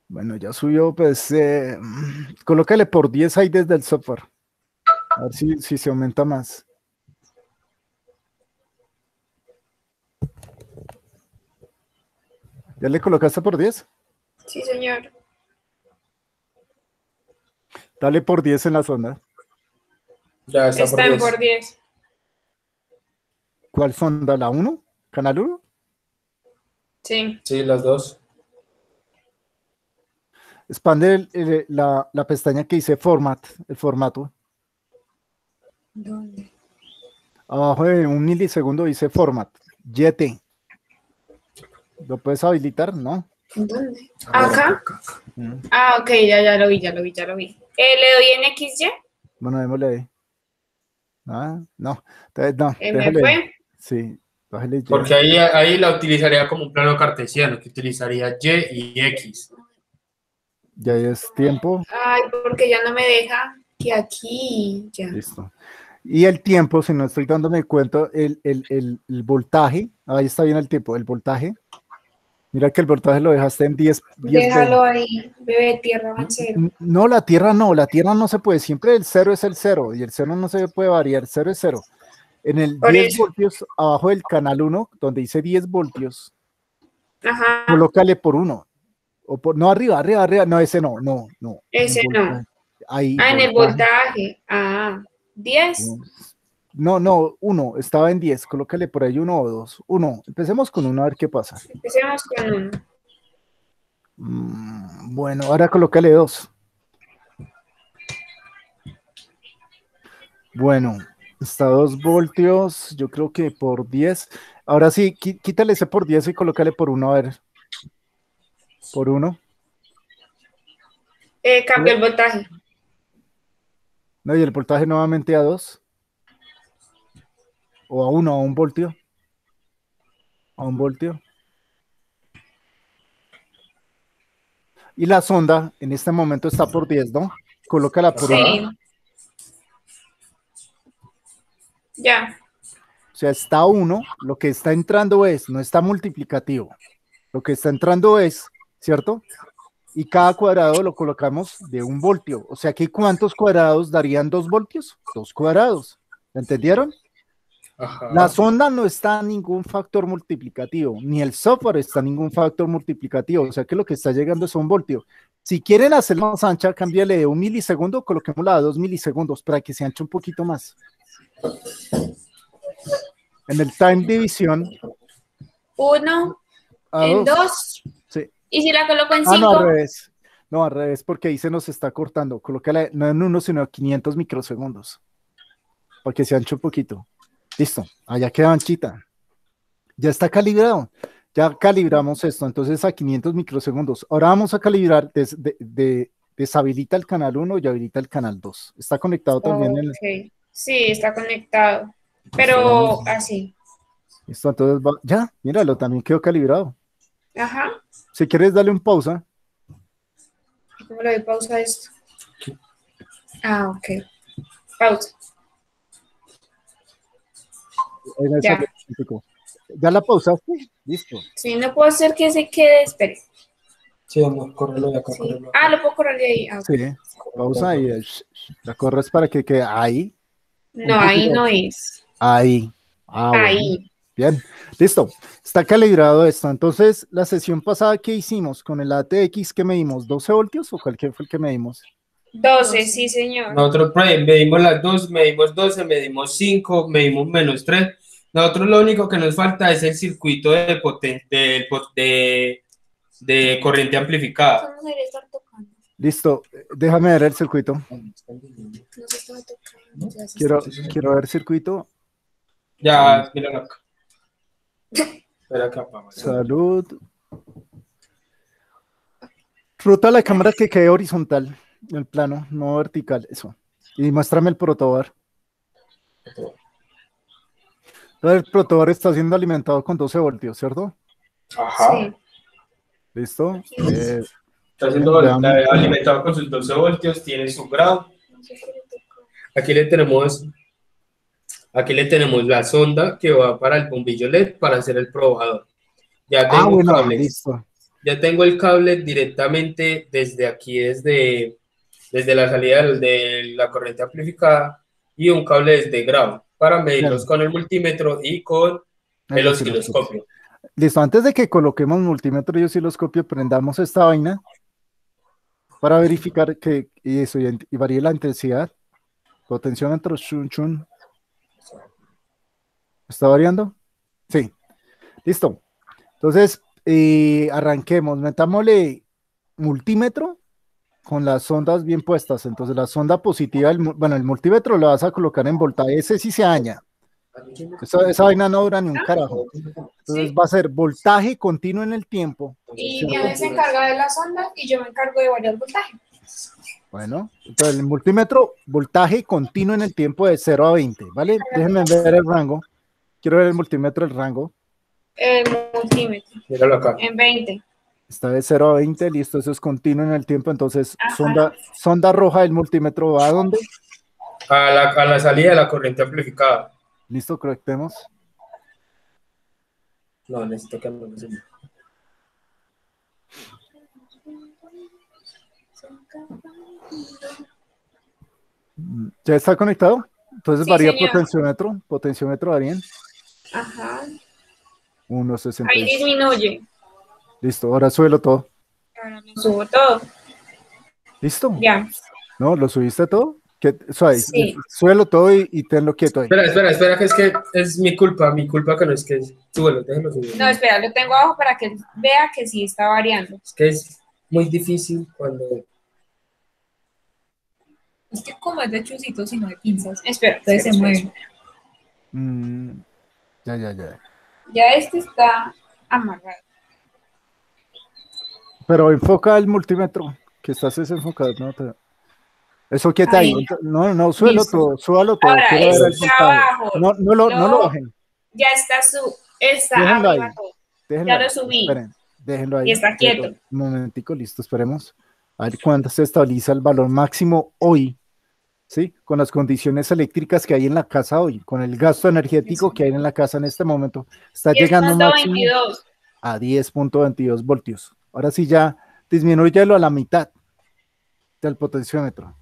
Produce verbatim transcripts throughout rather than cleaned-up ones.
Bueno, ya subió, pues eh, colócale por diez ahí desde el software. A ver si, si se aumenta más. ¿Ya le colocaste por diez? Sí, señor. Dale por diez en la sonda. Ya está, Está en por diez. ¿Cuál sonda? ¿La uno? ¿Canal uno? Sí. Sí, las dos. Expande el- el- la, la pestaña que dice Format, el formato. ¿Dónde? Abajo de un milisegundo dice Format. Y T. ¿Lo puedes habilitar? No. ¿Dónde? A ver, ¿Acá? Mm. Ah, ok, ya, ya lo vi, ya lo vi, ya lo vi. Eh, ¿le doy en X Y? Bueno, démosle ahí. Ah, no. Entonces, no, Eh, ¿Me déjale. fue? Sí, bájale Y. Porque ahí, ahí la utilizaría como un plano cartesiano, que utilizaría Y y X. Ya es tiempo. Ay, porque ya no me deja que aquí, ya. Listo. Y el tiempo, si no estoy dándome cuenta, el, el, el, el voltaje, ahí está bien el tiempo, el voltaje. Mira que el voltaje lo dejaste en diez. diez Déjalo ahí, bebé, tierra va en cero. N- No, la Tierra no, la Tierra no se puede, siempre el cero es el cero y el cero no se puede variar, cero es cero. En el Por diez eso. voltios, abajo del canal uno, donde dice diez voltios, Ajá, colócale por uno. O por, no, arriba, arriba, arriba, no, ese no, no, no. ese el no. voltaje. Ahí, Ah, en el voltaje. voltaje. Ah, diez. No, no, uno, estaba en diez, colócale por ahí uno o dos. Uno, empecemos con uno a ver qué pasa. Empecemos con uno. Mm, bueno, ahora colócale dos. Bueno, está dos voltios, yo creo que por diez. Ahora sí, qui- quítale ese por diez y colócale por uno, a ver. Por uno. Eh, cambio el voltaje. No, y el voltaje nuevamente a dos. O a uno, a un voltio. A un voltio. Y la sonda en este momento está por diez, ¿no? Colócala por uno. Sí. Ya. O sea, está a uno, lo que está entrando es, no está multiplicativo. Lo que está entrando es, ¿cierto? Y cada cuadrado lo colocamos de un voltio. O sea, que ¿cuántos cuadrados darían dos voltios? Dos cuadrados. ¿Entendieron? Ajá. La sonda no está en ningún factor multiplicativo, ni el software está en ningún factor multiplicativo. O sea, que lo que está llegando es un voltio. Si quieren hacerla más ancha, cámbiale de un milisegundo, coloquémosla a dos milisegundos para que se anche un poquito más. En el time división. Uno, A en dos. dos. Sí. Y si la coloco en Ah, no, al cinco. revés. No, al revés, porque ahí se nos está cortando. Colócala no en uno, sino a quinientos microsegundos. Para que se anche un poquito. Listo. Allá queda anchita. Ya está calibrado. Ya calibramos esto. Entonces a quinientos microsegundos. Ahora vamos a calibrar. Des, de, de, deshabilita el canal uno y habilita el canal dos. Está conectado también. Ok. El... Sí, está conectado. Pero así. Listo, entonces va... ya, míralo, también quedó calibrado. Ajá. Si quieres, dale un pausa. ¿Cómo le doy pausa a esto? Ah, ok. Pausa. Ya. ¿Ya la pausaste? Listo. Sí, no puedo hacer que se quede, espere. Sí, vamos, córrelo de acá, Sí. córrelo de acá. Ah, lo puedo correr de ahí. Ah, okay. Sí, pausa y eh, la corres para que quede ahí. No, ahí no es. Ahí. Ah, ahí. bueno. Bien, listo. Está calibrado esto. Entonces, la sesión pasada que hicimos con el A T X, ¿qué medimos? ¿doce voltios o cualquier fue el que medimos? doce, sí, señor. Nosotros medimos las dos, medimos doce, medimos cinco, medimos menos tres. Nosotros lo único que nos falta es el circuito de, poten de, de, de corriente amplificada. Listo, déjame ver el circuito. No se estaba tocando. Ya se Quiero, está quiero ver circuito. Ya, mira acá. Espera acá, papá. Salud. Ruta la cámara que quede horizontal, el plano, no vertical, eso. Y muéstrame el protobar. El protobar está siendo alimentado con doce voltios, ¿cierto? Ajá. Sí. ¿Listo? Eh, Está siendo veamos. alimentado con sus doce voltios, tiene su grado. Aquí le tenemos, aquí le tenemos la sonda que va para el bombillo L E D para hacer el probador. Ya Ah, tengo bueno, cables. listo. ya tengo el cable directamente desde aquí, desde, desde la salida del- de la corriente amplificada y un cable desde ground para medirlos Bien, con el multímetro y con el el osciloscopio. osciloscopio. Listo, antes de que coloquemos multímetro y osciloscopio, prendamos esta vaina para verificar que y eso y, y varíe la intensidad. Potenciómetro, chun, chun. ¿Está variando? Sí, listo. Entonces, eh, arranquemos. Metámosle multímetro con las ondas bien puestas. Entonces, la sonda positiva, del mu- bueno, el multímetro lo vas a colocar en voltaje. Ese sí se daña. Esa, esa vaina no dura ni un carajo. Entonces, Sí. va a ser voltaje continuo en el tiempo. Y ¿Cierto? Diana se encarga de las ondas y yo me encargo de variar voltaje. Bueno, entonces el multímetro, voltaje continuo en el tiempo de cero a veinte, ¿vale? Déjenme ver el rango. Quiero ver el multímetro, el rango. El multímetro. Míralo acá. En veinte. Está de cero a veinte, listo, eso es continuo en el tiempo. Entonces, Ajá. sonda, sonda roja del multímetro va a dónde? A la, a la salida de la corriente amplificada. Listo, conectemos. No, necesito que me lo enseñe. ¿Ya está conectado? Entonces Sí, varía señor. potenciómetro. Potenciómetro varían. Ajá. uno sesenta Ahí y seis. disminuye. Listo, ahora súbelo todo. Ahora lo subo todo. ¿Listo? Ya. ¿No? ¿Lo subiste todo? ¿Qué? Suave, Sí. suelo todo y, y tenlo quieto ahí. Espera, espera, espera, que es que es mi culpa, mi culpa que no es que es. Súbelo, déjelo subir. No, espera, lo tengo abajo para que él vea que sí está variando. Es que es muy difícil cuando. Es que como es de chusitos y no de pinzas. Espera, entonces se mueve. Mm, ya, ya, ya. Ya este está amarrado. Pero enfoca el multímetro, que estás desenfocado, ¿no? Te- Eso quieta ahí. Ahí. No, no, suelo Listo. todo, súbalo todo. Ahora, Quiero ver este el está voltaje. abajo. No, no lo, no lo Lo- bajen. Ya está su, está Déjenlo arriba ahí. todo. Déjenlo Ya ahí. lo subí. Esperen, déjenlo ahí. Y está quieto. Un momentico, listo, esperemos. A ver cuánto se estabiliza el valor máximo hoy, ¿sí? Con las condiciones eléctricas que hay en la casa hoy, con el gasto energético Eso. que hay en la casa en este momento. Está llegando máximo diez punto veintidós. a diez punto veintidós voltios. Ahora sí ya disminúyelo a la mitad del potenciómetro.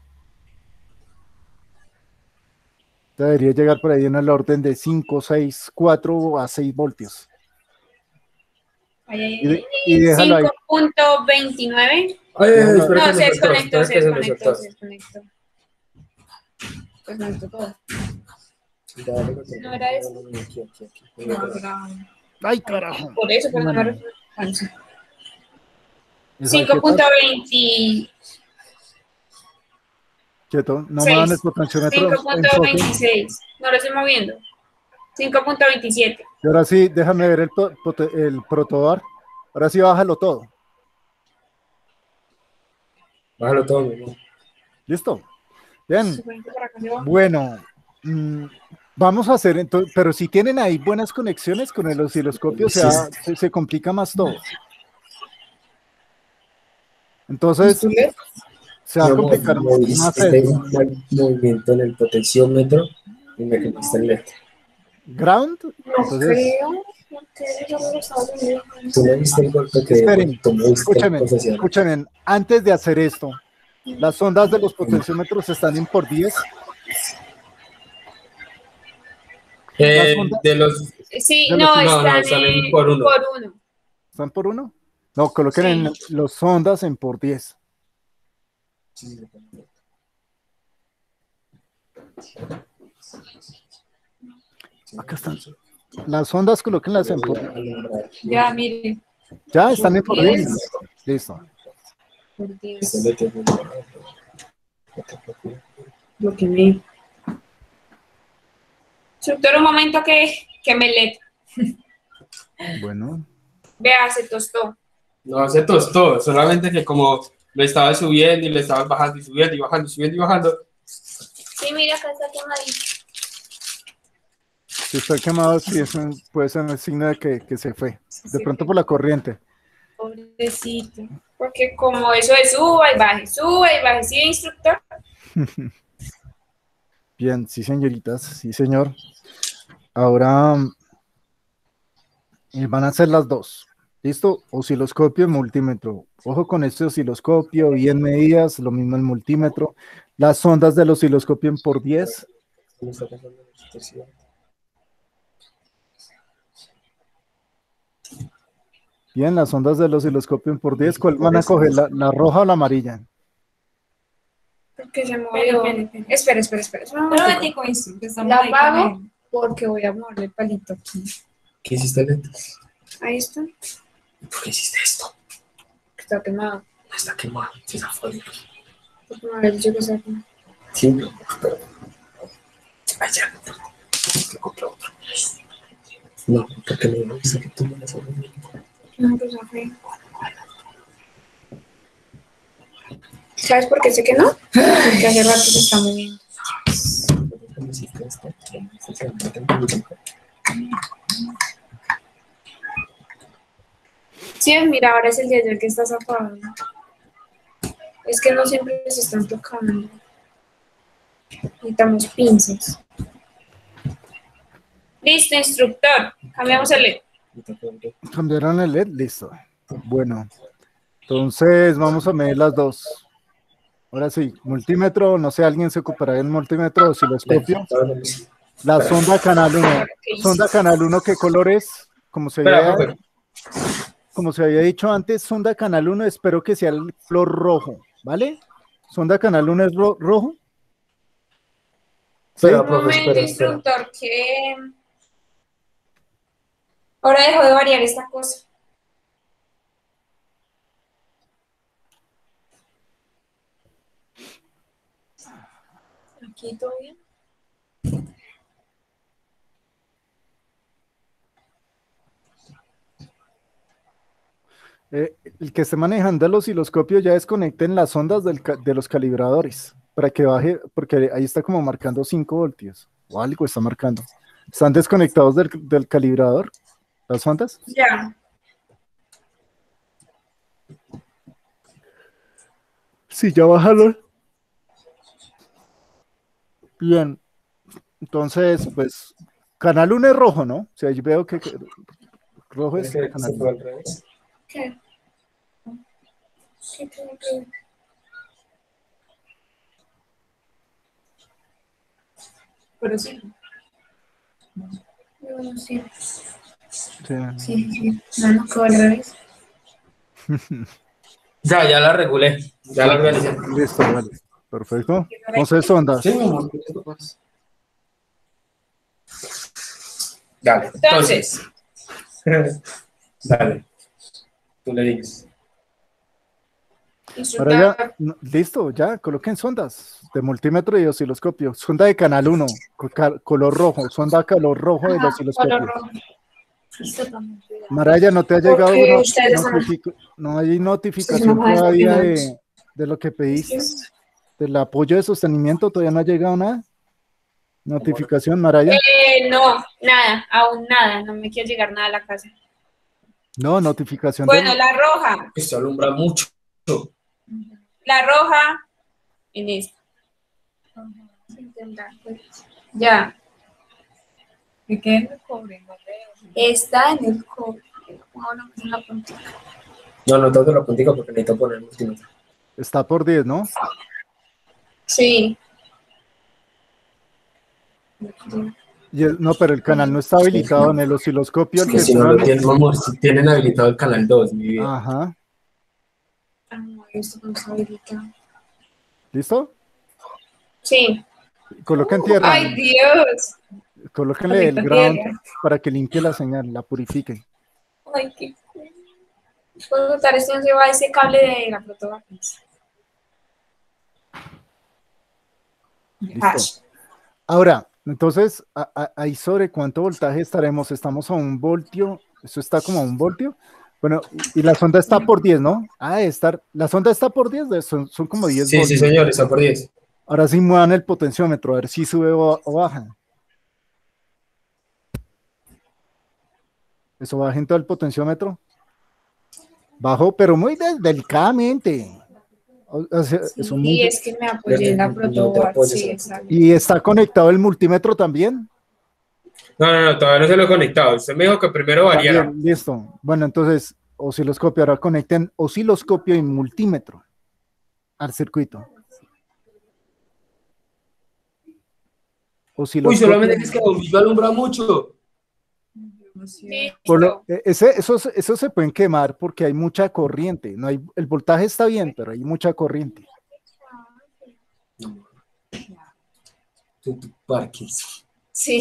Debería llegar por ahí en el orden de cinco, seis, cuatro a seis voltios. Ay, ay, Y, de- ay. y déjalo ahí. cinco punto veintinueve. Ay, ay, ay, espera No, que se me soltó, desconectó, espera se que se me desconectó, soltó. se desconectó. Se desconectó todo. Dale, dale, ¿No era eso? aquí, aquí, aquí. No, era- ¡Ay, carajo! Por eso, pero no me Bueno. refiero. Bueno, sí. ¿Eso ahí cinco qué punto tal? veinte. Quieto, no me dan el potenciómetro. cinco punto Enfoque. veintiséis. No lo estoy moviendo. cinco punto veintisiete. Y ahora sí, déjame ver el, to- pote- el protobar. Ahora sí, bájalo todo. Bájalo todo, mi amor. ¿Listo? Bien. Supongo para acá se va. Bueno, mm, vamos a hacer entonces, pero si tienen ahí buenas conexiones con el osciloscopio, se, ha- se, se complica más todo. Entonces, se va a Mi amor, complicar movis- más Tengo esto. un mal movimiento en el potenciómetro y me quemaste el L E D. Ground, No entonces, creo. No creo, yo no lo estaba viendo. Tú me viste el golpe que esperen, tú me diste escúchame, posesión. escúchame, antes de hacer esto, las ondas de los potenciómetros están en por diez. Eh, las ondas- de los. Sí, De no, los- no, no, están están en en- por uno. por uno. ¿Están por uno? No, coloquen en los ondas en por diez. Acá están. Las ondas colóquenlas en por diez. Ya, mire. Ya, están en por diez. diez. Listo. Por diez. Lo que me. Instructor, un momento que, que me le. Bueno. Vea, se tostó. No se tostó, solamente que como lo estaba subiendo y le estaba bajando y subiendo y bajando y subiendo y bajando. Sí, mira, acá está quemadito. Si está quemado, sí, es un- puede ser un signo de que, que se fue. De pronto por la corriente. Pobrecito. Porque como eso de suba y baje, suba y baje, ¿sí, instructor? Bien, sí, señoritas, sí, señor. Ahora eh, van a ser las dos. ¿Listo? Osciloscopio y multímetro. Ojo con este osciloscopio, bien medidas, lo mismo el multímetro. Las ondas del osciloscopio en por diez. Bien, las ondas del osciloscopio en por diez. ¿Cuál van a coger? ¿La, la roja o la amarilla? Porque se movió. Espera, espera, espera. espera un Pero momentico. Betico, eso, que estamos La ahí con apago él. porque voy a moverle el palito aquí. ¿Qué hiciste, Lento? Ahí está. ¿Por qué hiciste esto? Está quemado. No está quemado. Sí, está fuerte. Porque me había dicho que está quemado. Sí, pero... Ay, ya. Te compro otro. No, porque me dice que tú me las haces. No, pues está feo. ¿Sabes por qué sé que no? Porque hace rato se está moviendo. Sí, mira, ahora es el de ayer que estás apagando. Es que no siempre se están tocando. Necesitamos pinzas. Listo, instructor. Cambiamos el L E D. ¿Cambiaron el L E D? Listo. Bueno, entonces vamos a medir las dos. Ahora sí, multímetro, no sé, alguien se ocupará del multímetro, osciloscopio. La sonda canal uno. Sonda canal uno, ¿qué color es? Como se Espera, había, profe. como se había dicho antes, sonda canal uno, espero que sea el flor rojo, ¿vale? Sonda canal uno es ro- rojo. ¿Sí? Espera, Un profe, momento, espera, espera. instructor, que ahora dejó de variar esta cosa. Aquí todo bien. Eh, el que esté manejando el osciloscopio ya desconecten las ondas del ca- de los calibradores para que baje, porque ahí está como marcando cinco voltios o algo está marcando. ¿Están desconectados del, del calibrador las ondas? Ya. Sí, ya bájalo. Bien. Entonces, pues, canal uno es rojo, ¿no? O sea, yo veo que, que rojo es Se canal fue uno. al revés. ¿Qué? ¿Qué tiene que ver? Pero sí. No, sí. Sí. Sí, sí. No, no, quedó al revés. Ya, ya la regulé. Ya la organicé. Listo, vale. Perfecto. Entonces, ondas. Sí, mi amor. Dale. Entonces, Dale. Tú le dices. Ahora instructor, ya, no, listo, ya, coloquen sondas de multímetro y osciloscopio. Sonda de canal uno, co- ca- color rojo, sonda color rojo del ajá, osciloscopio. color rojo. Esto también. Maraya, ¿no te ha llegado Porque no, ustedes son- notific- no hay Ustedes notificación son más todavía opinantes. de, de lo que pediste? ¿Del apoyo de sostenimiento? ¿Todavía no ha llegado nada? ¿Notificación, Maraya? Eh, no, nada, aún nada, no me quiere llegar nada a la casa. No, notificación Bueno, del... la roja, Esto alumbra mucho. la roja en esta. Ya, Que quede en el cobre, no veo. está en el cobre. Ahora en la puntita. No, no tengo la puntica porque necesito poner el multímetro. Está por diez, ¿no? Sí. Y el- no, pero el canal no está habilitado en el osciloscopio. El Que que si no está lo en- tienen, vamos, si tienen habilitado el canal dos, mi vida. Ajá, Ah, no, esto no está habilitado. ¿listo? Sí. Coloquen tierra. Ay, Dios. Colóquenle el Coloca ground tierra. para que limpie la señal, la purifique. Ay, qué cool. Puedo contar esto no se va ese cable de la protobatis. Listo. Ahora, entonces, a- a- ahí sobre cuánto voltaje estaremos. Estamos a un voltio. Eso está como a un voltio. Bueno, y, y la sonda está por diez, ¿no? Ah, estar, la sonda está por diez, de- son, son como diez Sí, sí, voltios. señor, está por diez. Ahora sí muevan el potenciómetro, a ver si sube o, o baja. Eso baja en todo el potenciómetro. Bajó, pero muy de- delicadamente. O- o sea, eso muy Sí, de- es que me apoyé en la No te protobat. apoyes Sí, en la exacto. Y está conectado el multímetro también. No, no, no, todavía no se lo he conectado. Usted me dijo que primero variara. También, listo. Bueno, entonces, osciloscopio. Ahora conecten osciloscopio y multímetro al circuito. Uy, solamente es que Don Guillo alumbra mucho. Por lo, ese, esos, esos se pueden quemar porque hay mucha corriente. No hay, el voltaje está bien, pero hay mucha corriente. Tu, tu parques. Sí.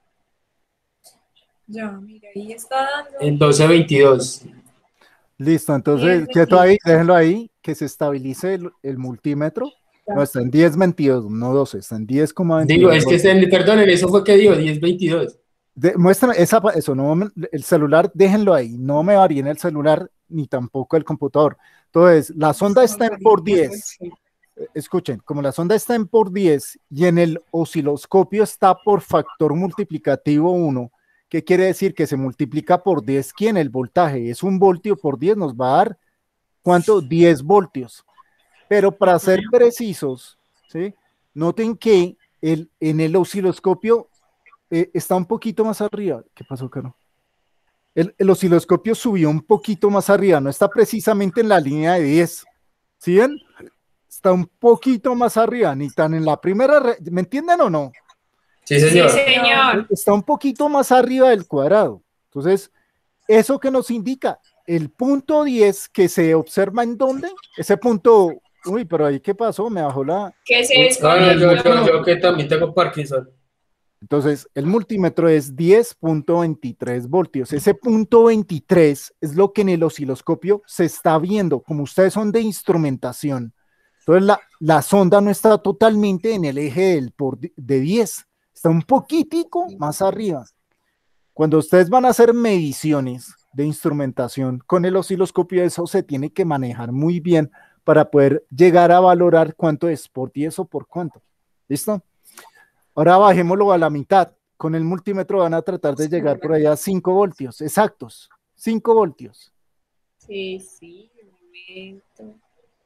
Ya, mira, ahí está dando. En doce veintidós. Listo, entonces, Bien, quieto ahí, déjenlo ahí, que se estabilice el, el multímetro. No, está en diez veintidós, no doce, está en diez coma veintidós. Digo, es que está en, perdonen, eso fue que digo, diez veintidós. De, muéstrame esa, eso, no, el celular, déjenlo ahí, no me varíen el celular ni tampoco el computador. Entonces, la sonda está en por diez. Escuchen, como la sonda está en por diez y en el osciloscopio está por factor multiplicativo uno, ¿qué quiere decir? Que se multiplica por diez, ¿quién? El voltaje, es un voltio por diez, nos va a dar, ¿cuánto? diez voltios. Pero para ser precisos, ¿sí? Noten que el, en el osciloscopio eh, está un poquito más arriba. ¿Qué pasó, Caro? El, el osciloscopio subió un poquito más arriba, no está precisamente en la línea de diez. ¿Sí ven? Está un poquito más arriba, ni tan en la primera, ¿me entienden o no? Sí, señor. Sí, señor. Está un poquito más arriba del cuadrado. Entonces, ¿eso que nos indica? El punto diez que se observa en dónde, ese punto, uy, pero ahí ¿qué pasó? Me bajó la... Que se No, no, desconectó. yo, yo, yo que también tengo Parkinson. Entonces, el multímetro es diez punto veintitrés voltios. Ese punto veintitrés es lo que en el osciloscopio se está viendo, como ustedes son de instrumentación. Entonces, la, la sonda no está totalmente en el eje del por, de diez, está un poquitico más arriba. Cuando ustedes van a hacer mediciones de instrumentación con el osciloscopio, eso se tiene que manejar muy bien para poder llegar a valorar cuánto es por diez o por cuánto. ¿Listo? Ahora bajémoslo a la mitad. Con el multímetro van a tratar de llegar por allá a cinco voltios, exactos, cinco voltios. Sí, sí, un momento.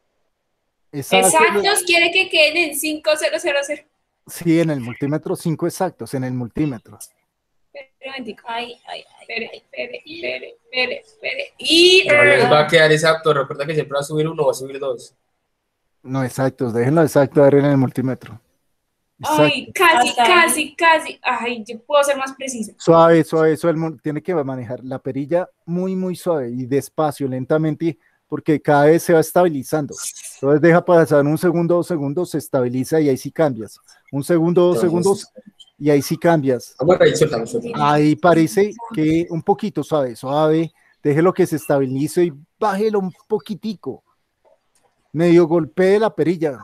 Exacto. Exactos quiere que queden en cinco mil. Sí, en el multímetro, cinco exactos, en el multímetro. Ay, ay, ay, espere, espere, espere, espere, espere. Y No les va a quedar exacto, recuerda que siempre va a subir uno o va a subir dos. No, exactos, déjenlo exacto a ver en el multímetro. Exacto. ay, casi, Hasta casi, casi. Ay, yo puedo ser más precisa. Suave, suave, suave, tiene que manejar la perilla muy, muy suave y despacio, lentamente, porque cada vez se va estabilizando. Entonces deja pasar un segundo, dos segundos, se estabiliza y ahí sí cambias. Un segundo, dos segundos y ahí sí cambias. Ahí parece que un poquito suave, suave, déjelo que se estabilice y bájelo un poquitico. Medio golpee la perilla.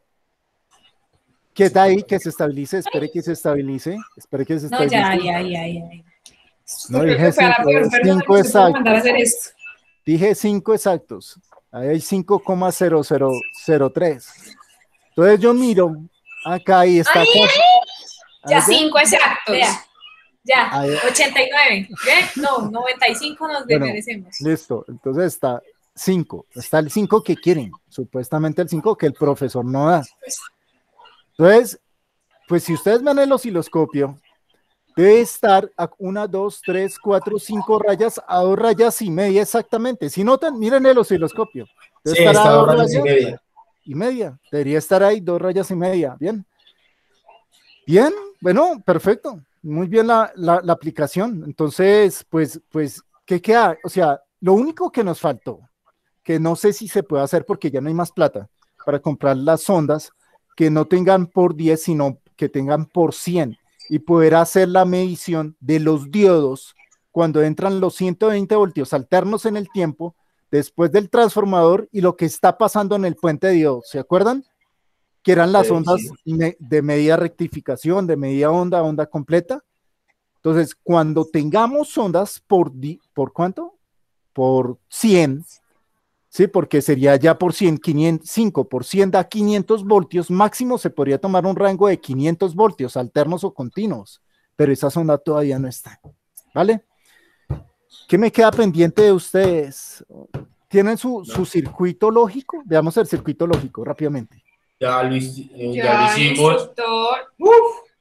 Quieta ahí, que se estabilice, espere que se estabilice, espere que se No, estabilice. ya, ya, ya, ya. No, dije Fue a la cinco, peor persona cinco que se puede exactos. mandar a hacer esto. Dije cinco exactos. Ahí hay cinco coma cero cero cero tres. Entonces yo miro acá y está. Ay, casi- Ya Ahí cinco exactos. Vea. Ya, Ahí. ochenta y nueve. ¿Ve? No, noventa y cinco nos Bueno, merecemos. listo. Entonces está cinco. Está el cinco que quieren. Supuestamente el cinco que el profesor no da. Entonces, pues si ustedes ven el osciloscopio, debe estar a una, dos, tres, cuatro, cinco rayas a dos rayas y media exactamente. Si notan, miren el osciloscopio. Debe Sí, estar a está dos dos rayas y rayas media. y media. Debería estar ahí dos rayas y media. Bien. Bien, bueno, perfecto. Muy bien la, la, la aplicación. Entonces, pues, pues, ¿qué queda? O sea, lo único que nos faltó, que no sé si se puede hacer porque ya no hay más plata para comprar las sondas que no tengan por diez, sino que tengan por cien y poder hacer la medición de los diodos cuando entran los ciento veinte voltios alternos en el tiempo después del transformador y lo que está pasando en el puente de diodos. ¿Se acuerdan? Que eran las Sí, ondas sí. me- de media rectificación, de media onda, onda completa. Entonces, cuando tengamos ondas por, di- ¿por cuánto? Por cien, ¿sí? Porque sería ya por cien, quinientos, cinco por cien da quinientos voltios, máximo se podría tomar un rango de quinientos voltios, alternos o continuos, pero esa sonda todavía no está, ¿vale? ¿Qué me queda pendiente de ustedes? ¿Tienen su, su circuito lógico? Veamos el circuito lógico rápidamente. Ya lo, hici- eh, ya Ya, lo hicimos. instructor. Uf,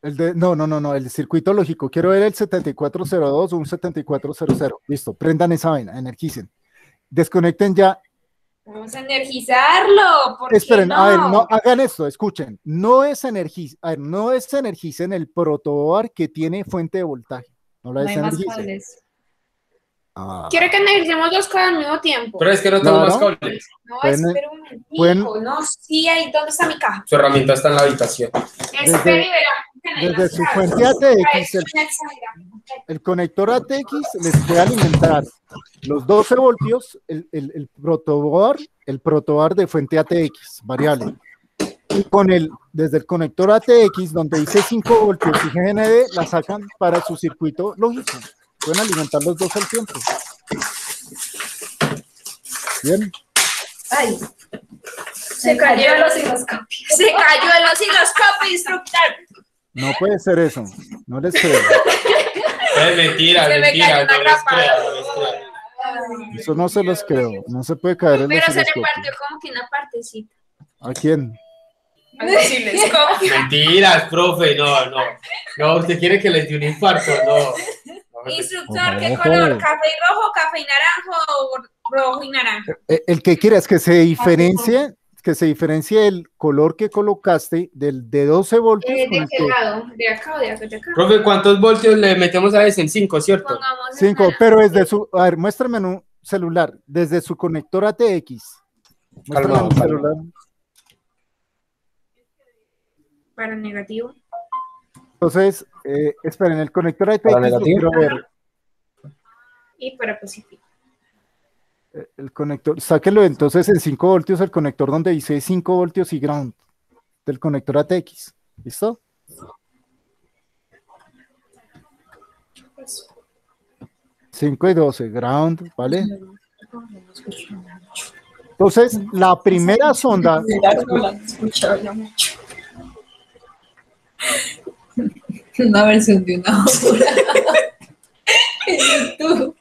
El de, no, no, no, no, el circuito lógico. Quiero ver el setenta y cuatro cero dos o un setenta y cuatro cero cero. Listo, prendan esa vaina, energicen. Desconecten ya. Vamos a energizarlo. ¿Por qué Esperen, no? a ver, no, hagan esto, escuchen. No es energiz, a ver, no es energicen el protoboard que tiene fuente de voltaje. No la No hay más desenergicen. cables. Ah, Quiero que energicemos dos cosas al mismo tiempo. Pero es que no tengo Claro. más cables. No, Pueden- espera un momentico. pueden- No, sí, ahí, ¿dónde está mi caja? Su herramienta está en la habitación. Espera y verá. que no hay desde más su cables. fuente A T X, Ay, el- soy una exagerada. El conector A T X les puede alimentar los doce voltios, el, el, el protoboard, el protoboard de fuente A T X, variable. Y con el, desde el conector A T X, donde dice cinco voltios y G N D, la sacan para su circuito lógico. Pueden alimentar los dos al tiempo. Bien. Ay, Se cayó el osciloscopio. osciloscopio. Se cayó el osciloscopio instructor. No puede ser eso. No les creo. Es mentira, Se me mentira. cayó una No les grapa. crea, no les crea. Eso no se los creo. No se puede caer el Pero se le osciloscopio. partió como que una partecita. ¿A quién? Al osciloscopio. Mentiras, profe, no, no. No, usted quiere que les dé un infarto, no. No, Instructor, ¿qué Ojo. color? ¿Café y rojo, café y naranjo o rojo y naranja? Eh, El que quiera es que se diferencie, que se diferencie el color que colocaste del de doce voltios Eh, con ¿De el qué que lado? ¿De acá o de acá? ¿De acá? Profe, ¿cuántos voltios le metemos a ese en cinco, cierto? Pongamos en cinco, naranja. pero desde su, a ver, muéstrame en un celular, desde su conector A T X. Muéstrame en Calmado, un calmado. celular. Para negativo. Entonces, eh, esperen, el conector A T ¿Para X lo negativo? quiero ver. Y para positivo. Eh, El conector, sáquelo entonces en cinco voltios, el conector donde dice cinco voltios y ground del conector A T X. ¿Listo? cinco y doce, ground, ¿vale? Entonces, la primera sonda, Una versión de una hora. En YouTube.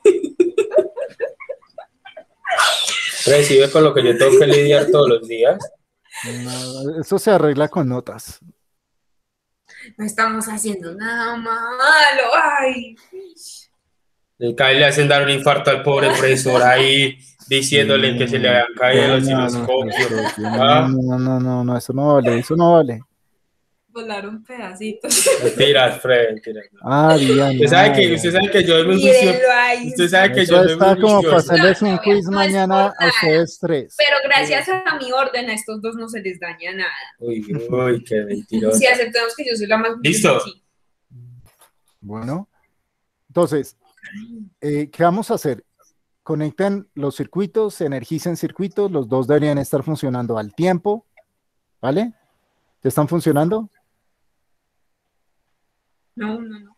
Recibe con lo que yo tengo que lidiar todos los días. no, eso se arregla con notas. No estamos haciendo nada malo. Ay. El cae le hacen dar un infarto al pobre profesor ahí, diciéndole que se le habían caído el No, no, osciloscopio. no, Ah, no, no, no, no, eso no vale, eso no vale. Volaron pedacitos. mentiras, Fred, mentiras. Ah, bien. Usted sabe que, usted sabe que yo me ensucio. Mírenlo ahí. Usted sabe que Eso yo soy está muy como para juicioso. hacerles un No, quiz no es mañana por a ustedes tres. Pero gracias a mi orden a estos dos no se les daña nada. Uy, uy, qué mentiroso. Si aceptamos que yo soy la más ¿Listo? aquí. Bueno, entonces, eh, ¿qué vamos a hacer? Conecten los circuitos, energicen circuitos, los dos deberían estar funcionando al tiempo, ¿vale? ¿Ya están funcionando? No, no, no.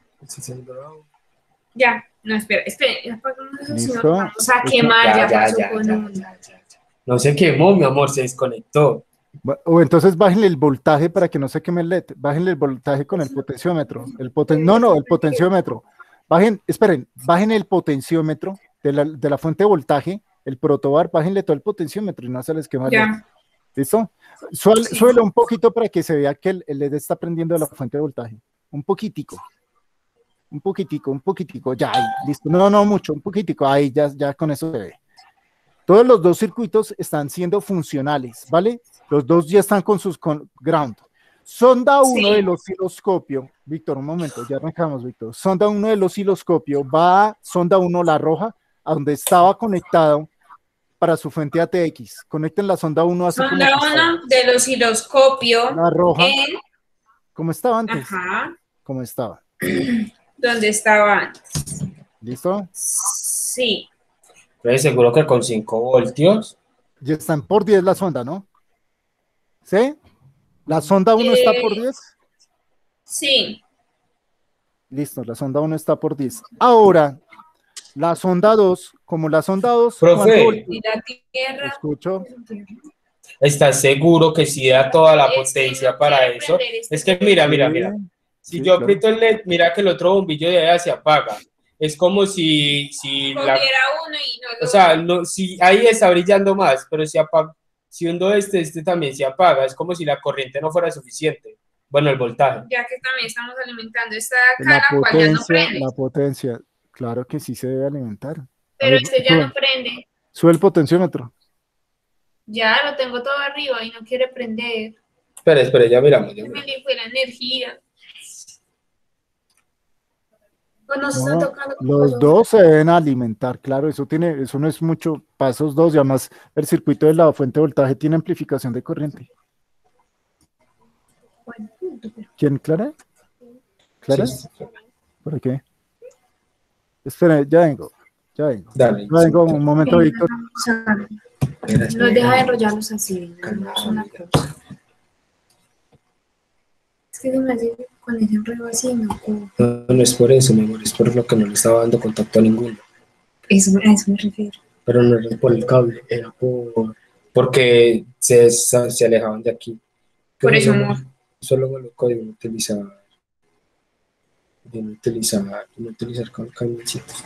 Ya, no, espera, espera, apagamos eso, si no Listo. vamos a quemar, ya, Ya, ya, pasó ya, con ya, uno. No se quemó, mi amor, se desconectó. Bu- O entonces bájenle el voltaje para que no se queme el L E D. Bájenle el voltaje con el potenciómetro. El poten no, no, el potenciómetro. Bajen, esperen, bajen el potenciómetro de la, de la fuente de voltaje, el protobar, bájenle todo el potenciómetro y no se les quema el L E D. Ya, ¿Listo? Suel, Sí. Suele un poquito para que se vea que el, el L E D está prendiendo de la fuente de voltaje. Un poquitico. Un poquitico, un poquitico. Ya, ahí, listo. No, no mucho, un poquitico. Ahí ya, ya con eso se ve. Todos los dos circuitos están siendo funcionales, ¿vale? Los dos ya están con sus con ground. Sonda uno Sí. del osciloscopio. Víctor, un momento, ya arrancamos, Víctor. Sonda uno del osciloscopio va a sonda uno, la roja, a donde estaba conectado para su fuente A T X. Conecten la sonda uno así como sonda estaba. uno del osciloscopio La roja, en, como estaba antes. ajá, Como estaba. donde estaba. ¿Listo? Sí, Pero seguro que con cinco voltios. Ya están por diez la sonda, ¿no? ¿Sí? ¿La sonda uno está por Eh, diez? sí, Listo, la sonda uno está por diez. Ahora, la sonda dos, como la sonda dos, Profe. ¿cuánto voltios? y la tierra. Escucho. ¿Estás seguro que sí da toda la Es que potencia no para quiero eso? prender este Es que mira, mira, mira. Si Sí, yo claro. aprieto el L E D, mira que el otro bombillo de allá se apaga. Es como si, si la, Cogiera uno y no lo. o sea, no, si ahí está brillando más, pero si apaga, si hundo este, este también se apaga. Es como si la corriente no fuera suficiente. Bueno, el voltaje. Ya que también estamos alimentando esta de acá, La la cual ya no potencia, prende. la potencia, claro que sí se debe alimentar. A Pero ver, este ya sube, no prende. sube el potenciómetro. Ya lo tengo todo arriba y no quiere prender. Espera, espera, ya miramos. Ya Se me miramos. le fue la energía. Pues nos están No, tocando. los dos se deben alimentar, claro, eso tiene, eso no es mucho para esos dos, y además el circuito de la fuente de voltaje tiene amplificación de corriente. Bueno, punto, pero- ¿Quién, Clara? ¿Clara? Sí, sí, ¿Por qué? Espera, ya vengo, ya vengo. dale. Ya vengo un momento, Víctor. Vamos a- Espera, No espera. deja de enrollarlos así. No es una cosa. Es que se me hace que con ese enrollo así, no. como- No, no es por eso, mi amor, es por lo que no le estaba dando contacto a ninguno. Eso, a eso me refiero. Pero no era por el cable, era por porque se, se alejaban de aquí. Por Pero eso, solo- amor. Solo me lo código de utilizar, de no utilizar, de no utilizar con camioncitos.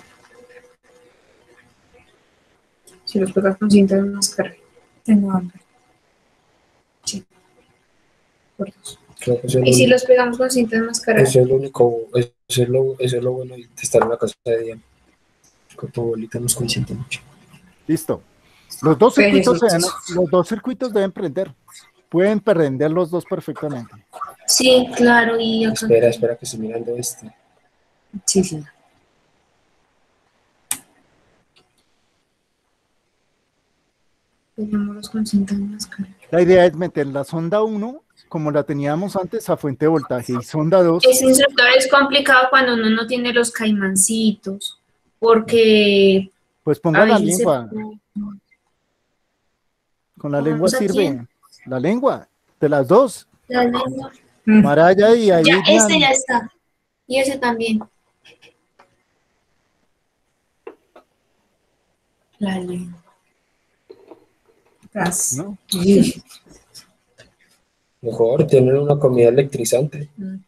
Si los pegas con cinta de máscara. Tengo hambre. Sí. Por dos. Creo que eso es, Y lo, si los pegamos con cinta de máscara. eso es lo único, eso es lo, eso es lo bueno de estar en la casa de Diana. Con tu abuelita nos consiente mucho. Listo. Los dos circuitos, se Perezosos. deben- los dos circuitos deben prender. Pueden prender los dos perfectamente. Sí, claro, y acá. Espera, espera que estoy mirando este. Sí, sí. Pegámoslos con cinta de máscara. La idea es meter la sonda uno, como la teníamos antes, a fuente de voltaje, y sonda dos, Ese instructor es complicado cuando uno no tiene los caimancitos, porque pues ponga la ahí se- lengua. Con la lengua ¿Pongamos a sirve. quién? La lengua, de las dos. La lengua. Maraya y ahí. Ya, Diana. este ya está. Y ese también. La lengua. Gas. ¿No? Mejor, tienen una comida electrizante.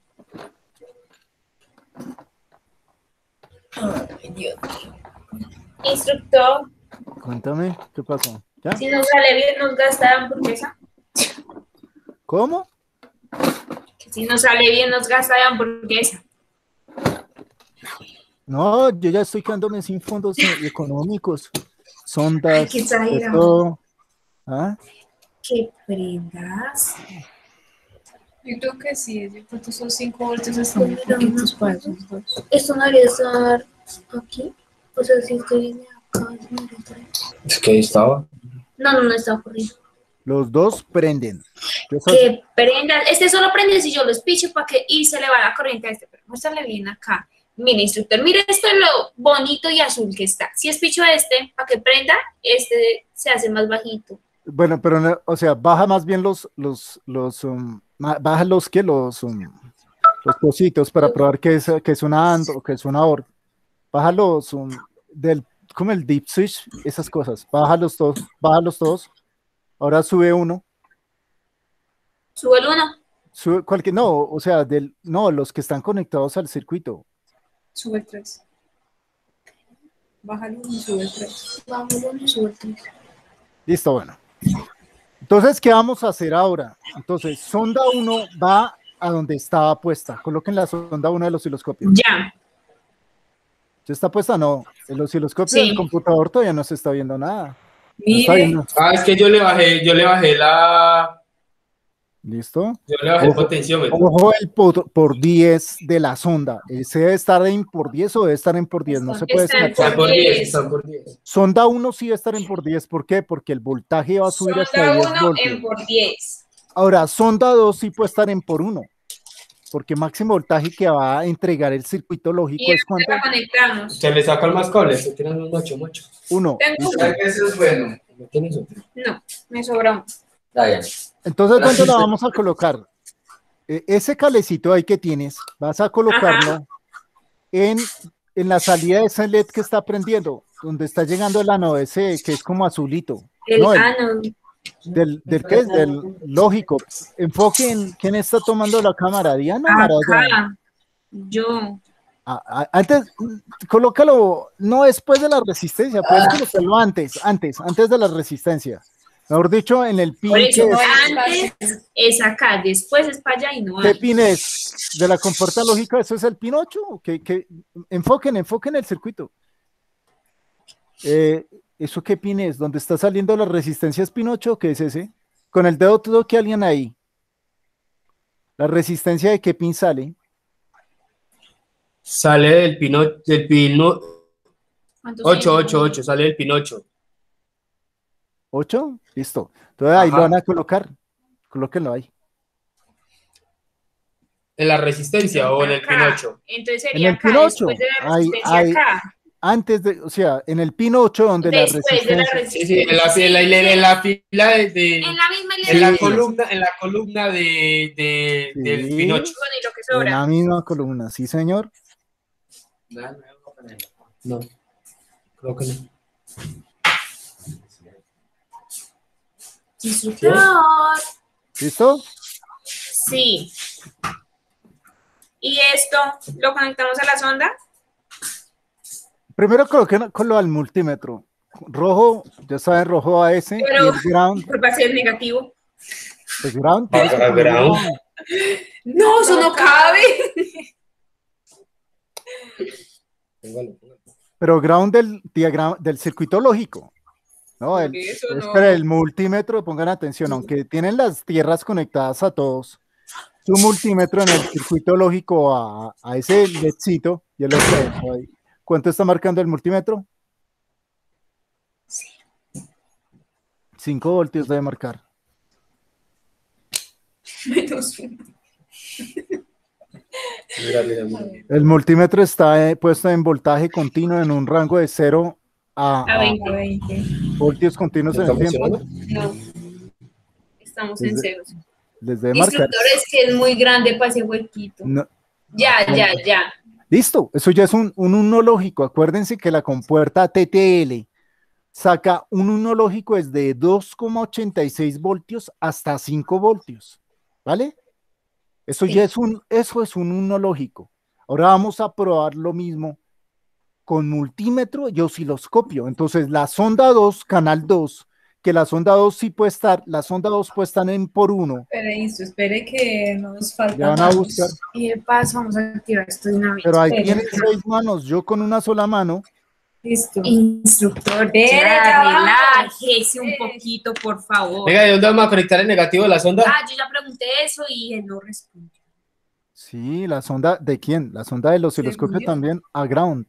Ay, Dios mío. Instructor, Cuéntame, ¿qué pasó? ¿Ya? si nos sale bien, nos gasta la hamburguesa. ¿Cómo? Si nos sale bien, nos gasta la hamburguesa. No, yo ya estoy quedándome sin fondos e- económicos. Sondas, Ay, qué exagerado. de todo. ¿Ah? ¿Qué prendas? Yo creo que sí, yo creo que esos cinco voltios están muy Pero poquitos no. para esos dos. Esto no debería estar aquí. O sea, si esto viene acá, no debería estar aquí. Es que ahí estaba. No, no, no está ocurriendo. Los dos prenden. Yo soy- Que prenda. Este solo prende si yo lo espicho para que y se le va la corriente a este. Pero muéstrale bien acá. Mire, instructor, mire esto lo bonito y azul que está. Si espicho este para que prenda, este se hace más bajito. Bueno, pero, no, o sea, baja más bien los, los, los, um, ma- baja los que los, um, los cositos para probar que es, que es una AND o que es una OR. Baja los, um, del, como el deep switch, esas cosas. Bájalos todos, bájalos todos. Ahora sube uno. Sube el uno. Sube cualquier, no, o sea, del, no, los que están conectados al circuito. Sube el tres. Bájalo y sube el tres. Vamos, el uno y sube el tres. Listo, bueno. Entonces, ¿qué vamos a hacer ahora? Entonces, sonda uno va a donde estaba puesta. Coloquen la sonda uno del osciloscopio. Ya. ¿Ya está puesta? No. El osciloscopio Sí. del computador todavía no se está viendo nada. No está Mire, viendo. Ah, es que yo le bajé, yo le bajé la, ¿Listo? yo le bajé el Ojo. potenciómetro. Ojo el por, por diez de la sonda. ¿Ese debe estar en por diez o debe estar en por diez? No se puede Está en descartar. Están por diez, están por diez. Sonda uno sí debe estar en por diez. ¿Por qué? Porque el voltaje va a subir hasta Sonda diez uno voltios. en por diez. Ahora, sonda dos sí puede estar en por uno. Porque máximo voltaje que va a entregar el circuito lógico Y es cuánto? la conectamos. Se le sacan más cables, se tienen un ocho, ocho. Uno. Tengo ¿Sabes que eso es bueno? ¿No tienes otro? No, me sobró. Entonces, ¿dónde la vamos a colocar? Eh, ese calecito ahí que tienes, vas a colocarlo en, en la salida de ese L E D que está prendiendo, donde está llegando el ano ese que es como azulito. El No, el- ano. del, del que es del lógico. Enfoque en quién está tomando la cámara, Diana. o Maraya? Acá. Yo. Ah, ah, antes, mm, colócalo, no después de la resistencia, puedes colocarlo antes, antes, antes de la resistencia. Mejor dicho, en el pin. Por eso, que es- antes es acá, después es para allá y no ¿Qué antes. pin es? ¿De la compuerta lógica? ¿Eso es el pin ocho? ¿Qué, qué? Enfoquen, enfoquen el circuito. Eh, ¿Eso qué pin es? ¿Dónde está saliendo la resistencia es pin ocho? ¿Qué es ese? Con el dedo toque alguien ahí. ¿La resistencia de qué pin sale? Sale del pino, del pino ¿Cuántos ocho, hay? ocho, ocho, sale del pino ocho. ¿ocho? Listo. Entonces ahí Ajá. lo van a colocar. Colóquenlo ahí. ¿En la resistencia o en el Acá. pino ocho? Entonces En sería el acá, pin ocho. después de la Ahí, resistencia ahí. acá. Antes de, o sea, en el pin ocho donde Después la de la resistencia. Sí, sí, en la, en la, en la- en la fila de, de- En la misma en la línea. columna, en la columna de, de- del Sí. pino ocho. Bueno, y lo que En sobra. la misma columna, sí, señor. No, creo que no. Instructor. ¿Listo? Sí. ¿Y esto lo conectamos a la sonda? Primero coloquen con lo al multímetro. Rojo, ya saben, rojo A S Pero- y el ground. Pues va a ser negativo. El ground. Ah, tienes que poner ground. ground. No, eso no cabe. Pero ground del diagrama del circuito lógico. No, el, Por eso no. espera, el multímetro, pongan atención, aunque tienen las tierras conectadas a todos, su multímetro en el circuito lógico a, a ese ledcito, y el otro eso ahí. ¿Cuánto está marcando el multímetro? cinco voltios debe marcar. Menos uno. Mira, mira, mira. El multímetro está eh, puesto en voltaje continuo en un rango de cero a, A a veinte. veinte. voltios continuos en ¿Está el tiempo. funcionando? No. Estamos en Desde- ceros. Les debe marcar. Instructor, es que es muy grande para ese huequito. No, Ya, ya, ya. listo, eso ya es un, un uno lógico. Acuérdense que la compuerta T T L saca un uno lógico desde dos coma ochenta y seis voltios hasta cinco voltios, ¿vale? Eso Sí. ya es un, eso es un uno lógico. Ahora vamos a probar lo mismo con multímetro y osciloscopio. Entonces, la sonda dos, canal dos, que la sonda dos sí puede estar, la sonda dos puede estar en por uno. Espere, Insu, espere que nos falta Ya van a más. buscar. Y de paso vamos a activar esto de una vez. Pero ahí Espera. tienen seis manos. Yo con una sola mano. Listo. Instructor, Espere, ya, ya vamos. relájese un Eh. poquito, por favor. Venga, ¿de dónde vamos a conectar el negativo de la sonda? Ah, yo ya pregunté eso y él no responde. Sí, la sonda, ¿de quién? La sonda del osciloscopio ¿Seguro? también a ground.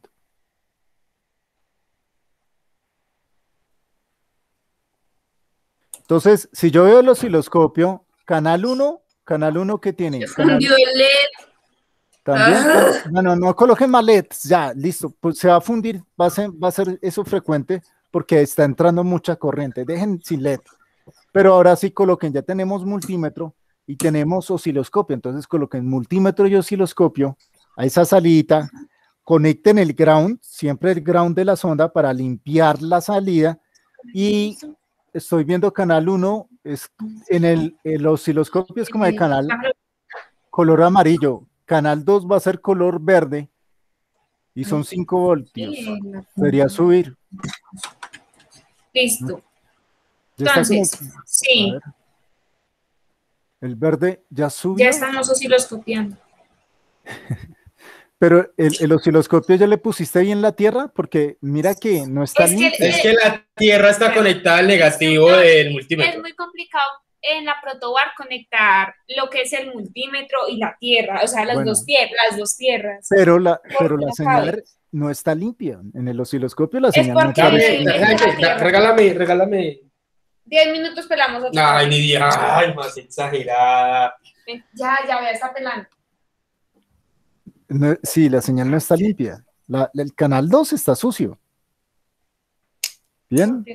Entonces, si yo veo el osciloscopio, canal uno, canal uno que tiene. Canal, Fundió el L E D. también. Ah. No, no, no coloquen más L E Ds, ya, listo. Pues se va a fundir, va a ser, va a ser eso frecuente porque está entrando mucha corriente. Dejen sin L E D. Pero ahora sí coloquen, ya tenemos multímetro y tenemos osciloscopio. Entonces coloquen multímetro y osciloscopio a esa salidita. Conecten el ground, siempre el ground de la sonda para limpiar la salida. Y estoy viendo canal uno, es en el, el osciloscopio es como de canal color amarillo. Canal dos va a ser color verde y son cinco voltios. Debería subir. Listo. Ya está Entonces, como- sí, a ver. El verde ya subió, ya estamos osciloscopiando. pero el, el osciloscopio ya le pusiste bien la tierra porque mira que no está Es que- limpio. Es que la tierra está conectada al negativo del multímetro. Es muy complicado en la protobar conectar lo que es el multímetro y la tierra, o sea, las Bueno. dos tierras, las dos tierras. Pero la, pero la no señal cabe. no está limpia. En el osciloscopio la Es señal no porque- está Dame, limpia. Dame. dame, da- regálame, regálame. Diez minutos pelamos otra Ay, vez. ni diez. Ay, más exagerada. Ya, ya, vea, está pelando. No, sí, la señal no está limpia. La- el canal dos está sucio. Bien,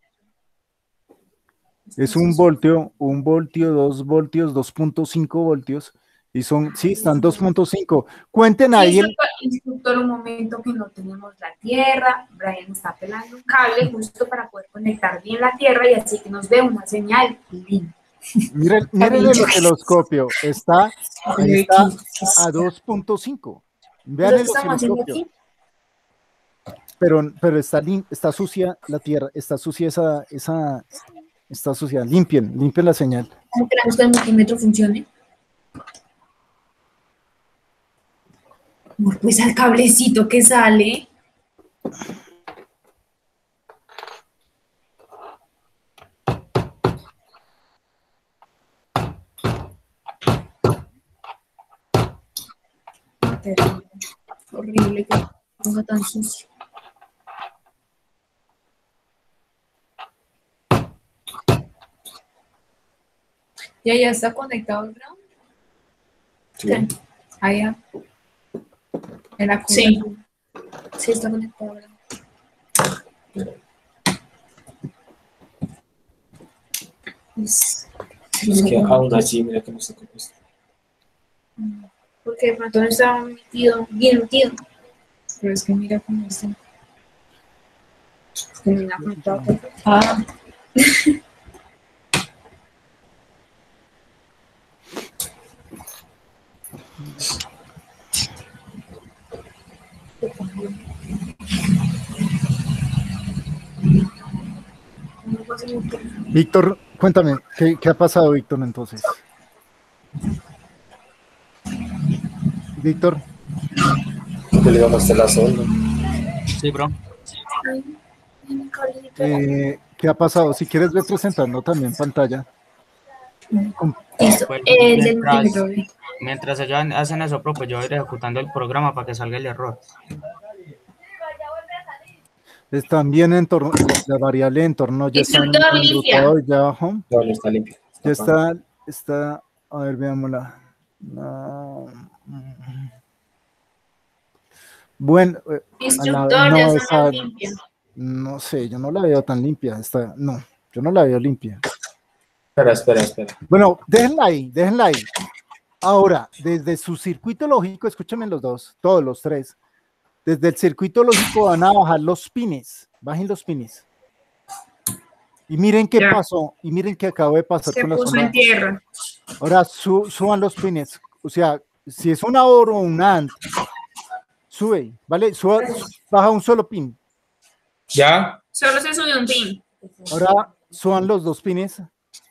es un voltio, un voltio, dos voltios, dos punto cinco voltios. Y son, sí, están dos punto cinco. Cuenten ahí el, Instructor, instructor, un momento que no tenemos la tierra. Brian está pelando un cable justo para poder conectar bien la tierra y así que nos dé una señal limpia. miren, miren el osciloscopio. Está, ahí está a dos punto cinco. Vean Lo el estamos haciendo osciloscopio. aquí. Pero, pero está, lim- está sucia la tierra, está sucia esa, esa, está asociada. Limpien, limpien la señal. ¿Cómo queremos que el multímetro funcione? Amor, pues al cablecito que sale. Terrible. Horrible que ponga tan sucio. ¿Ya ya está conectado el ground? Sí. Allá. En la Sí. curva. Sí, está conectado ahora. Es- Es que aún así, mira que no está compuesto. Porque de pronto no está metido, bien metido. Pero es que mira cómo está. Es que no está conectado. Ah, Víctor, cuéntame, ¿qué, qué ha pasado, Víctor, entonces? Víctor, Yo le iba a mostrar la sonda. Sí, bro. eh, ¿qué ha pasado? Si quieres ver presentando también pantalla. Listo. Pues, Eh, del mientras, multímetro. mientras ellos hacen eso, bro, pues yo voy a ir ejecutando el programa para que salga el error. Están bien en torno, la variable de entorno ya está en- Instructor, limpia. enrutado ya abajo. No, no está limpio. Ya está, está, a ver, veámosla. No. Bueno, eh, a la- Instructor no, de esa- zona limpia. no sé, yo no la veo tan limpia. Está, no, yo no la veo limpia. Espera, espera, espera. Bueno, déjenla ahí, déjenla ahí. Ahora, desde su circuito lógico, escúchenme los dos, todos los tres. Desde el circuito lógico van a bajar los pines. Bajen los pines. Y miren qué Ya. pasó. Y miren qué acabó de pasar Se con la puso zona. en tierra. Ahora su- suban los pines. O sea, si es una O R o una A N D, sube, ¿vale? Suba- baja un solo pin. ¿Ya? Solo se subió un pin. Ahora suban los dos pines.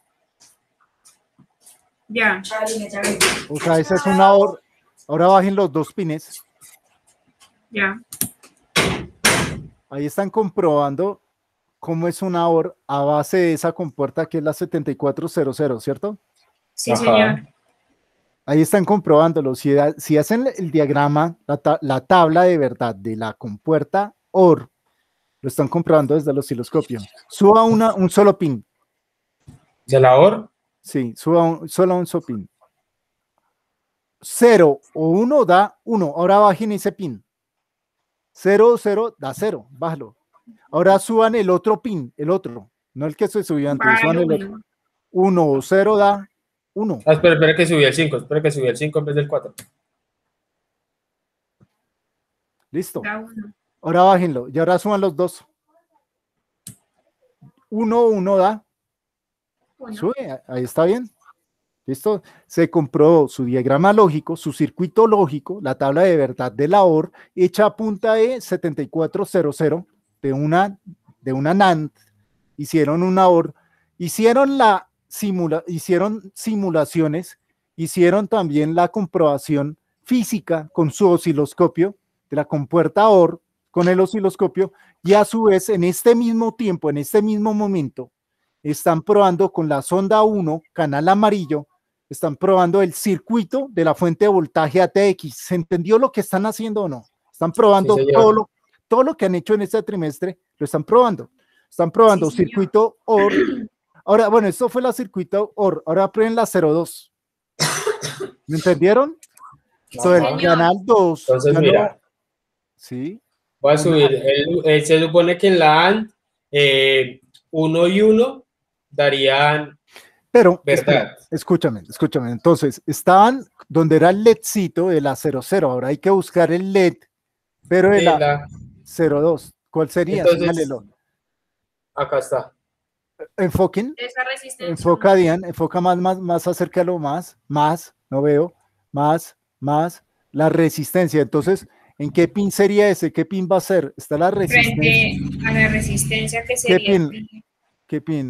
Ya. O sea, esa es una O R. Ahora bajen los dos pines. Ya. Ahí están comprobando cómo es una O R a base de esa compuerta que es la setenta y cuatro cero cero, ¿cierto? Sí, Ajá. señor. Ahí están comprobándolo. Si, da- si hacen el diagrama, la, ta- la tabla de verdad de la compuerta O R, lo están comprobando desde el osciloscopio. Suba una, un solo pin. ¿De la O R? Sí, suba un, solo un solo pin. Cero o uno da uno. Ahora bajen ese pin. Cero o cero da cero. Bájalo. Ahora suban el otro pin, el otro. No el que se subió antes. Para Suban el el otro. uno. Uno o cero da uno. Ah, espera, espera que subí el cinco. Espera que subí el cinco en vez del cuatro. Listo. Da uno. Ahora bájenlo. Y ahora suban los dos. Uno o uno da. Uno. Sube, ahí está bien. ¿Listo? Se comprobó su diagrama lógico, su circuito lógico, la tabla de verdad de la O R, hecha a punta de setenta y cuatro cero cero de una, de una N A N D. Hicieron una O R, hicieron, la simula, hicieron simulaciones, hicieron también la comprobación física con su osciloscopio de la compuerta O R con el osciloscopio y a su vez en este mismo tiempo, en este mismo momento, están probando con la sonda uno, canal amarillo, están probando el circuito de la fuente de voltaje A T X. ¿Se entendió lo que están haciendo o no? Están probando Sí, señor. todo, lo, todo lo que han hecho en este trimestre, lo están probando. Están probando Sí, señor. circuito O R. Ahora, bueno, esto fue la circuito O R. Ahora prueben la cero dos. ¿Me entendieron? Entonces, el señor. canal dos. Entonces, ya no- mira. Sí. Voy a subir. El, el- se supone que en la A N D, uno y uno darían Pero, verdad. espera, escúchame, escúchame. Entonces, estaban donde era el LEDcito de la cero cero. Ahora hay que buscar el L E D, pero de de la la- cero dos. ¿Cuál sería? Entonces- Señálelo. acá está. Enfoquen, Esa resistencia. enfoca, Dian, enfoca más, más, más, acércalo más, más, no veo, más, más, la resistencia. Entonces, ¿en qué pin sería ese? ¿Qué pin va a ser? Está la resistencia. Frente a la resistencia que sería. pin? el pin. ¿Qué pin?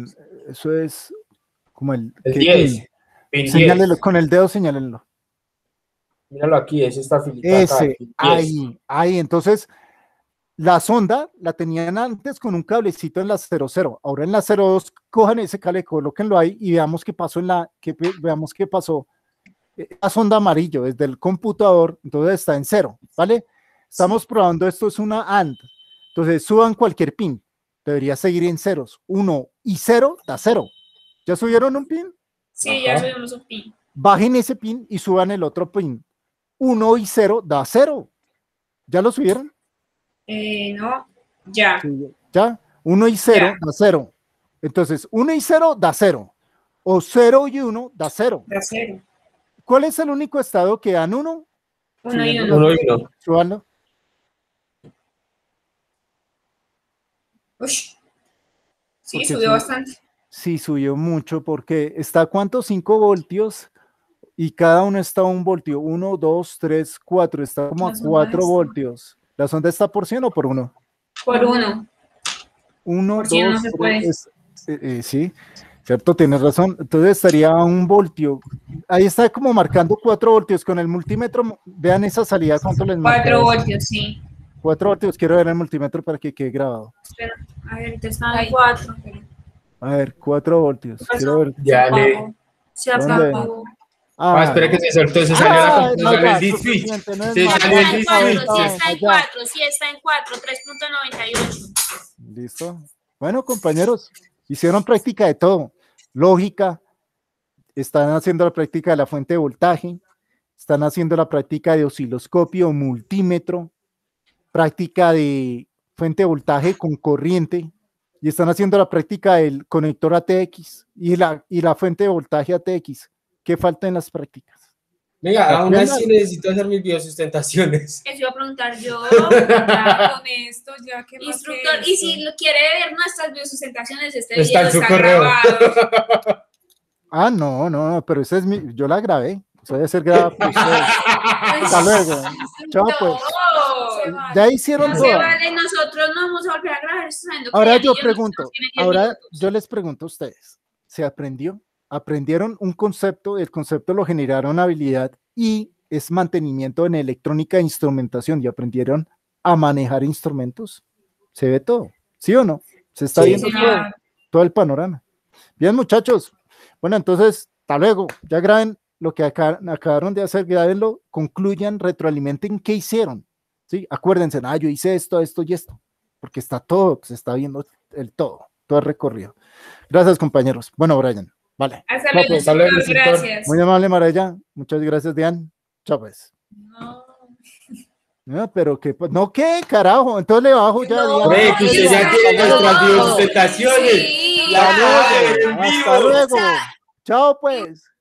eso es como el... El ¿qué diez. pin? Pin Señálelo, diez. con el dedo señálenlo. Míralo aquí, ese está filita acá, Ese, pin diez. ahí, ahí. Entonces, la sonda la tenían antes con un cablecito en la cero cero. Ahora en la cero dos, cojan ese cable, colóquenlo ahí y veamos qué pasó en la, que, veamos qué pasó. La sonda amarillo desde el computador, entonces está en cero, ¿vale? Estamos probando, esto es una AND. Entonces, suban cualquier pin. Debería seguir en ceros. Uno y cero da cero. ¿Ya subieron un pin? Sí, ya Ajá. subimos un pin. Bajen ese pin y suban el otro pin. Uno y cero da cero. ¿Ya lo subieron? Eh, no, ya. Sí, ¿ya? Uno y cero Ya. da cero. Entonces, uno y cero da cero. O cero y uno da cero. Da cero. ¿Cuál es el único estado que dan uno? Uno y Subiendo. uno. Uno y uno. Súbanlo. Uy. Sí, Porque subió sí. bastante. Sí, subió mucho porque está ¿cuánto? cinco voltios y cada uno está a un voltio. uno, dos, tres, cuatro. Está como a La sonda cuatro está- voltios. ¿La sonda está por cien o por uno? Por uno. uno, Por cien no dos, se tres. puede. es- eh, eh, sí, cierto, tienes razón. Entonces estaría a un voltio. Ahí está como marcando cuatro voltios. Con el multímetro, vean esa salida, ¿cuánto les marca? Cuatro eso? voltios, sí. cuatro voltios. Quiero ver el multímetro para que quede grabado. Espera, a ver, ahorita está Ahí. en cuatro. A ver, cuatro voltios. Quiero ver. Ya le. apagó. Se ¿Dónde? apagó. Ah, espera que se soltó, se salió Ah, la no, salió ya, el disc switch. suficiente, no es Se más. salió el Está en disc cuatro, switch. sí está en Allá. cuatro, sí está en cuatro, tres punto noventa y ocho. Listo. Bueno, compañeros, hicieron práctica de todo. Lógica, están haciendo la práctica de la fuente de voltaje, están haciendo la práctica de osciloscopio, multímetro, práctica de fuente de voltaje con corriente, y están haciendo la práctica del conector A T X y la, y la fuente de voltaje A T X. ¿Qué falta en las prácticas? Venga, aún Aprendan. así necesito hacer mis biosustentaciones. Eso iba a preguntar yo. Ya con esto, ya que más Instructor, que y esto. si lo quiere ver nuestras biosustentaciones, este Está video en su está correo. grabado. Ah, no, no, no, pero esa es mi, yo la grabé. Eso debe ser grabado por ustedes. Hasta luego. Chao, pues. No, Ya hicieron no se todo. vale, nosotros no vamos a volver a grabar esto sabiendo que Ahora ya yo niños pregunto, nos tienen diez ahora minutos. yo les pregunto a ustedes, ¿se aprendió? ¿Aprendieron un concepto? El concepto lo generaron habilidad y es mantenimiento en electrónica e instrumentación y aprendieron a manejar instrumentos. ¿Se ve todo? ¿Sí o no? Se está Sí, viendo señor. todo, todo el panorama. Bien, muchachos. Bueno, entonces, hasta luego. Ya graben lo que acá, acabaron de hacer, grábenlo, concluyan, retroalimenten qué hicieron. ¿Sí? Acuérdense, ah, yo hice esto, esto y esto, porque está todo, se está viendo el todo, todo el recorrido. Gracias, compañeros. Bueno, Brian, vale. Hasta Chao, luego, pues. Hasta luego, instructor, instructor. gracias. Muy amable, Maraya. Muchas gracias, Diane. Chao, pues. No. No, pero que, pues, no, ¿qué, carajo? Entonces le bajo ya, No, Diane. Ve, que usted ya tiene nuestras biosustentaciones. Sí, La ya. acaba de ver en Hasta vivo. luego. Chao, pues.